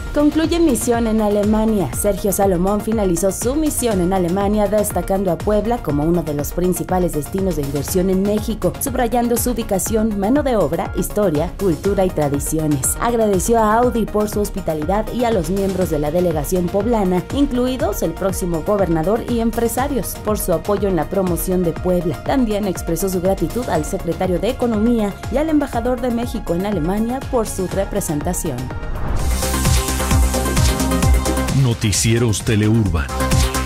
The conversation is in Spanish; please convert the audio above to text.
Concluye misión en Alemania. Sergio Salomón finalizó su misión en Alemania, destacando a Puebla como uno de los principales destinos de inversión en México, subrayando su ubicación, mano de obra, historia, cultura y tradiciones. Agradeció a Audi por su hospitalidad y a los miembros de la delegación poblana, incluidos el próximo gobernador y empresarios, por su apoyo en la promoción de Puebla. También expresó su gratitud al secretario de Economía y al embajador de México en Alemania por su representación. Noticieros Teleurban.